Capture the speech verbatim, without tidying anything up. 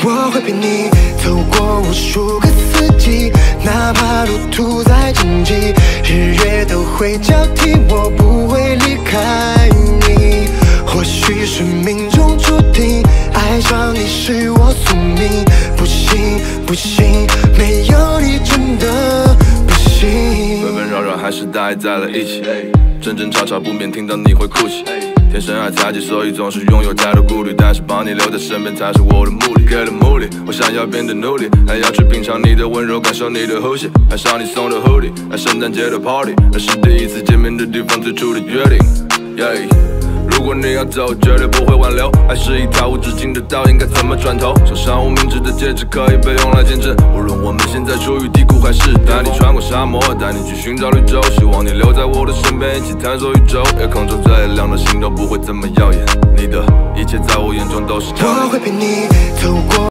我会陪你走过无数个四季，哪怕路途再荆棘，日月都会交替，我不会离开你。或许是命中注定，爱上你是我宿命。不行不行，没有你真的不行。 纷纷扰扰还是待在了一起，争争吵吵不免听到你会哭泣。天生爱猜忌，所以总是拥有太多顾虑，但是把你留在身边才是我的目的。给了目的，我想要变得努力，还要去品尝你的温柔，感受你的呼吸。爱上你送的 hoodie， 来圣诞节的 party， 那是第一次见面的地方，最初的约定。Yeah， 如果你要走，绝对不会挽留。爱是一条无止境的道，应该怎么转头？手上无名指的戒指可以被用来见证。无论我们现在处于低谷，还是带你穿过沙漠，带你去寻找绿洲。希望你留在我的身边，一起探索宇宙。夜空中最亮的星都不会这么耀眼，你的一切在我眼中都是焦点。 我会陪你走过。